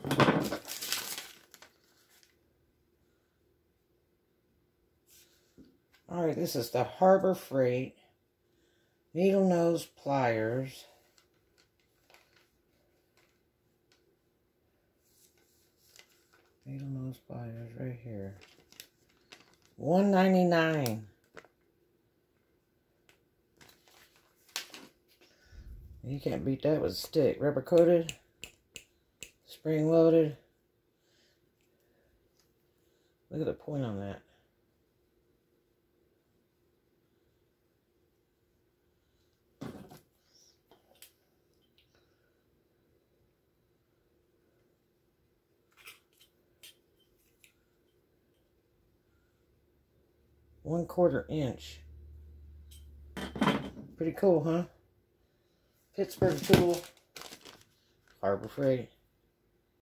Alright, this is the Harbor Freight needle nose pliers. Needle nose pliers right here. $1.99. You can't beat that with a stick. Rubber coated, spring loaded. Look at the point on that. ¼ inch. Pretty cool, huh? Pittsburgh tool. Harbor Freight.